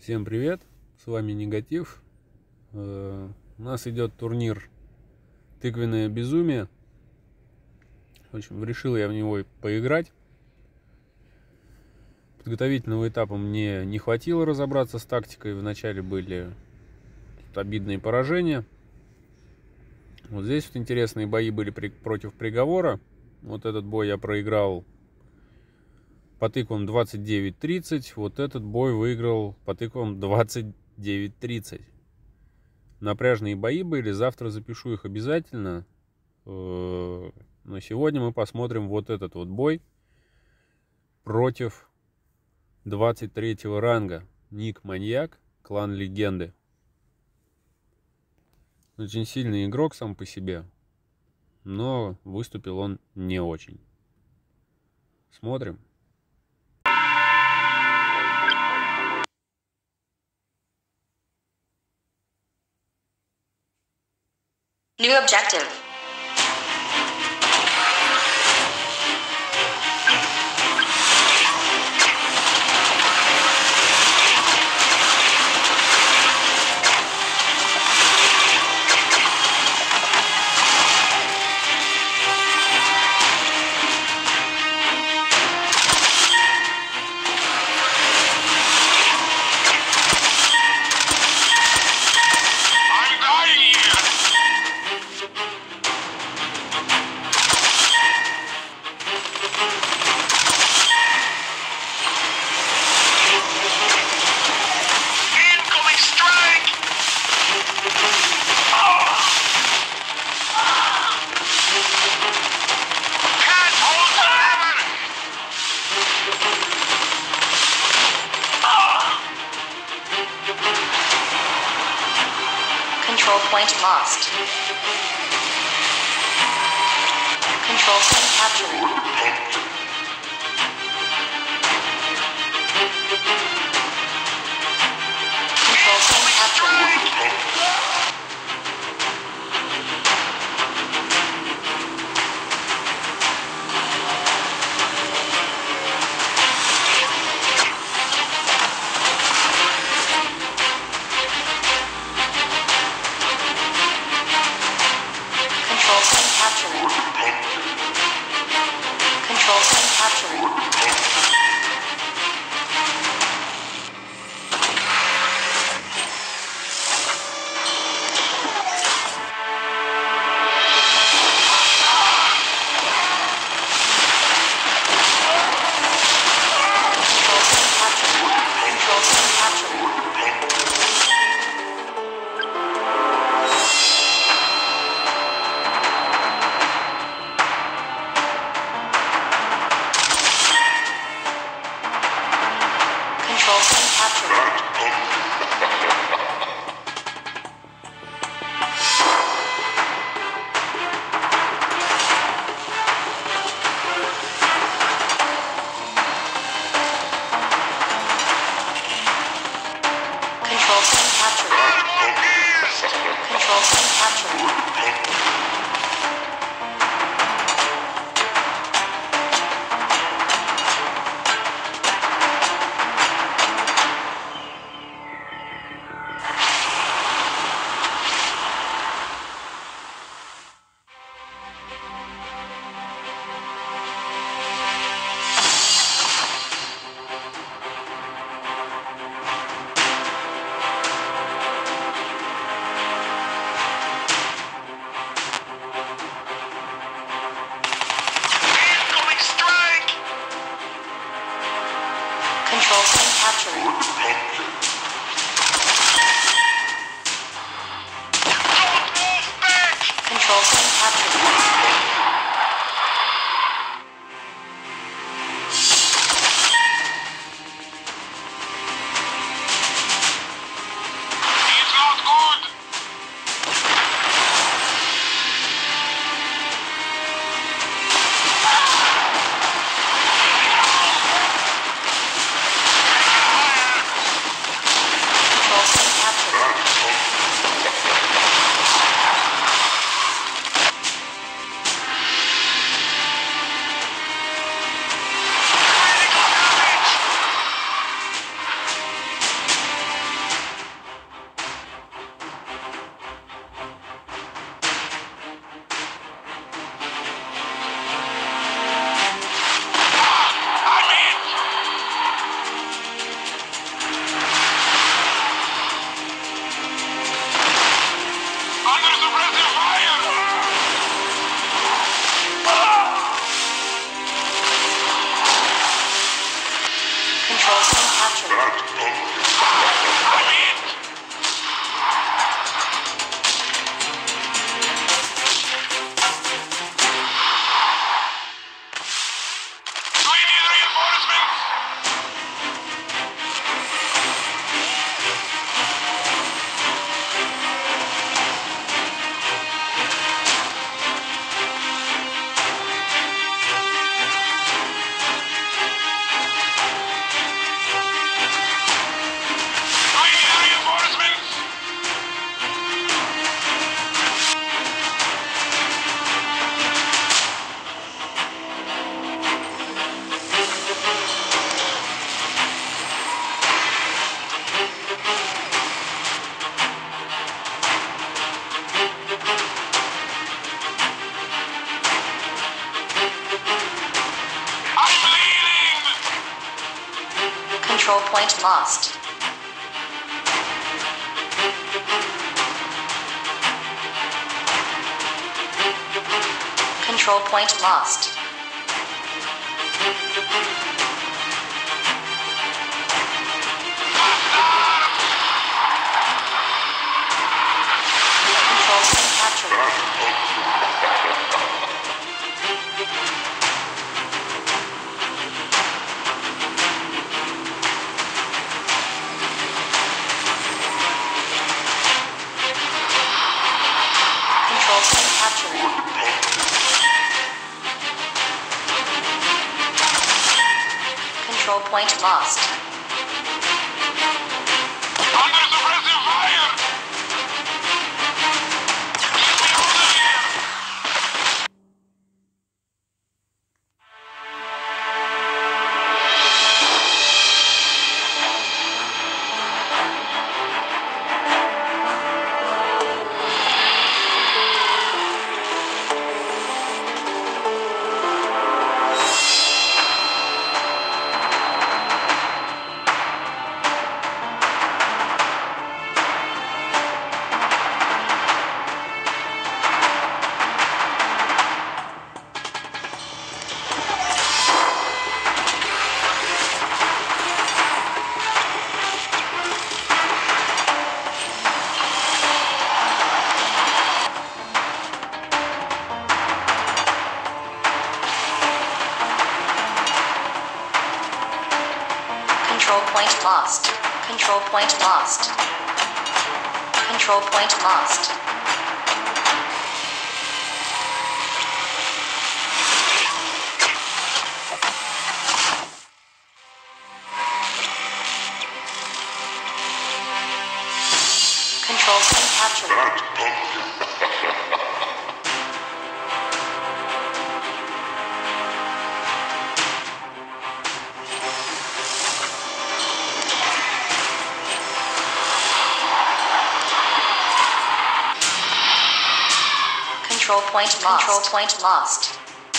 Всем привет, с вами Негатив. У нас идет турнир «Тыквенное безумие». В общем, решил я в него поиграть. Подготовительного этапа мне не хватило разобраться с тактикой. Вначале были обидные поражения. Вот здесь вот интересные бои были против приговора. Вот этот бой я проиграл по тыквам 29-30. Вот этот бой выиграл по тыквам 29-30. Напряжные бои были, завтра запишу их обязательно. Но сегодня мы посмотрим вот этот вот бой против 23 ранга. Ник Маньяк, клан Легенды. Очень сильный игрок сам по себе, но выступил он не очень. Смотрим. New objective. Control point lost. Control point captured. Control point captured. Control point captured. Control point captured. Control point captured. Control point captured. Control point captured. Control point captured. Control point captured. Control point captured. Control point captured. Control point captured. Control point lost. Control point lost. Control point captured. Control point captured. Control point lost. Under suppressive fire! Control point lost. Control point lost. Control point lost. Control point captured. Control point lost. Control point lost.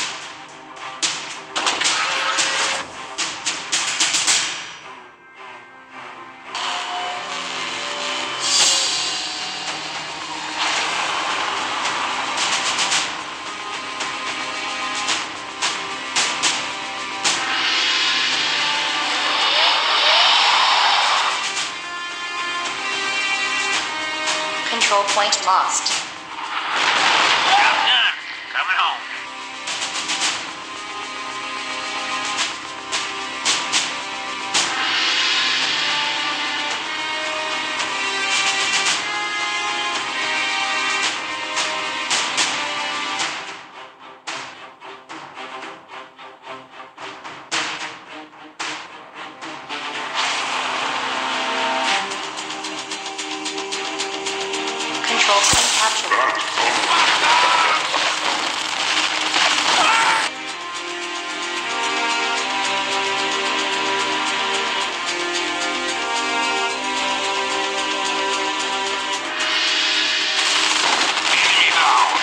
Control point lost. Job done. Coming home. Control point captured. Enemy down.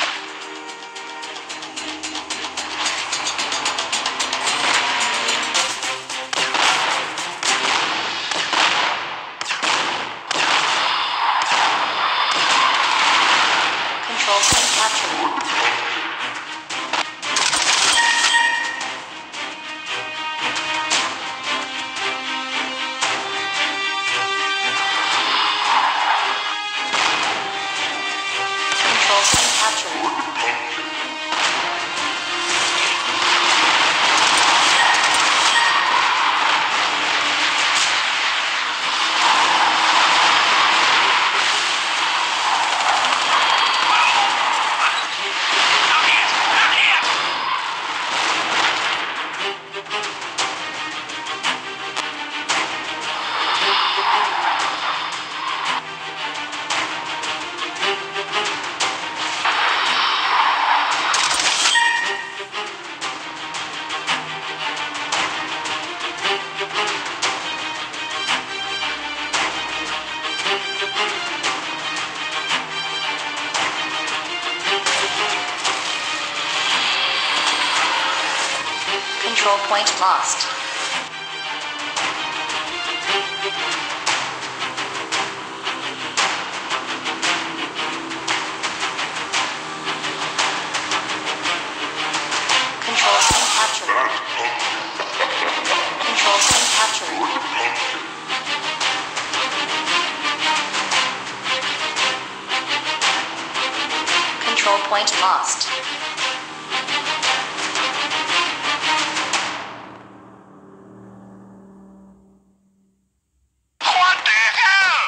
Control point captured. Control point captured. Not yet. Not yet. Control point lost. Control scene captured. Control scene captured. Control point lost. What the hell?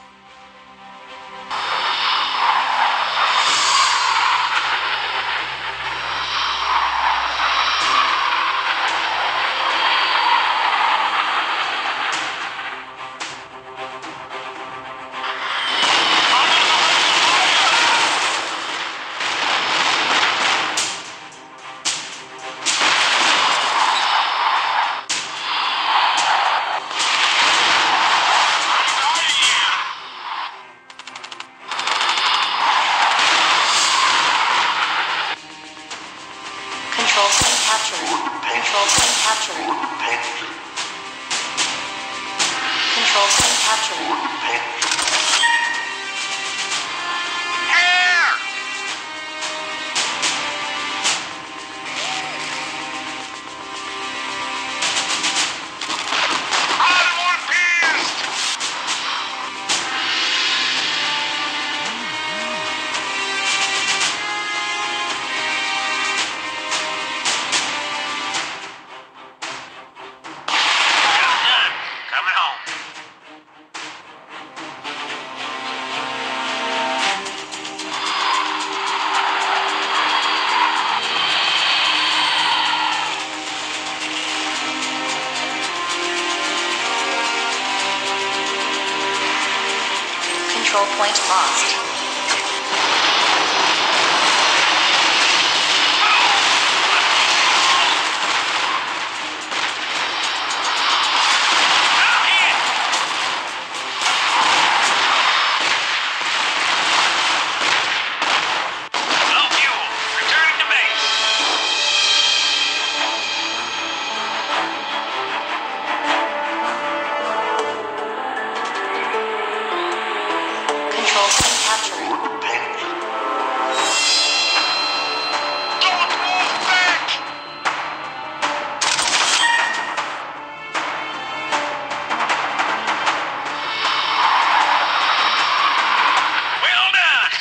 Control scene captured. Control scene captured. Control scene captured. Air! I'm one piece! Just done. Coming home. Control point lost. I'm hit! Low fuel. Returning to base. Control scene captured. Don't move back! Well done!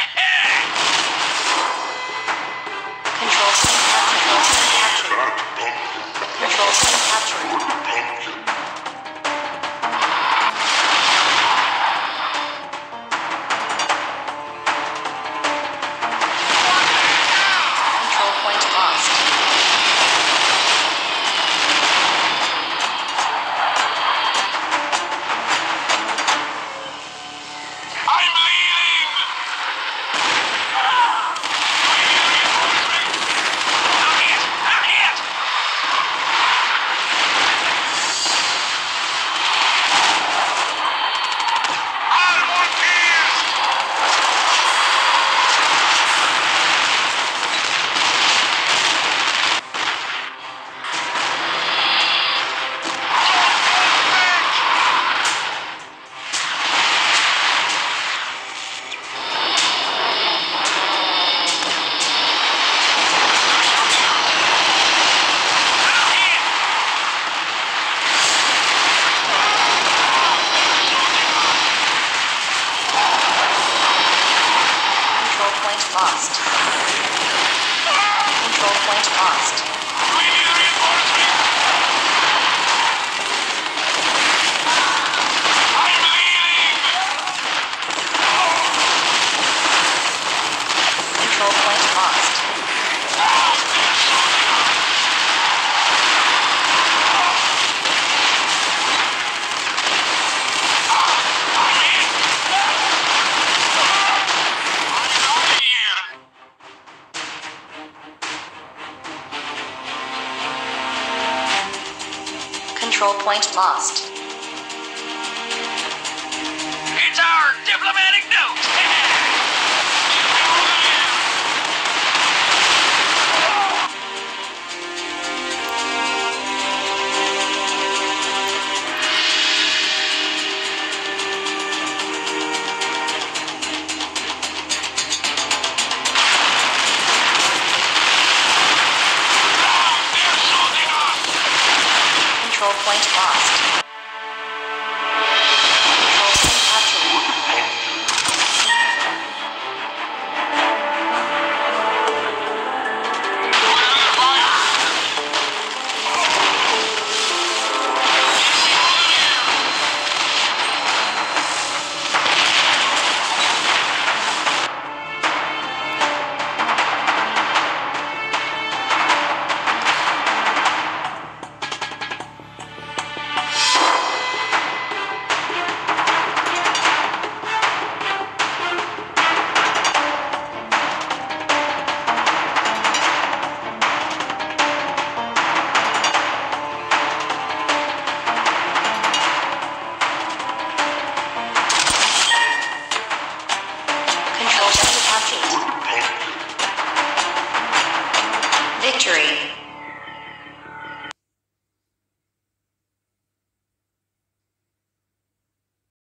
Control scene captured. Control scene captured. Control point lost. I'm leaving! I'm hit! I'm hit! I'm one piece! Control point lost. Control point lost. We need reinforcements! I'm leaving! Control point lost. Control point lost. It's our diplomatic note! Control point lost. Control point captured. Control point captured. Victory.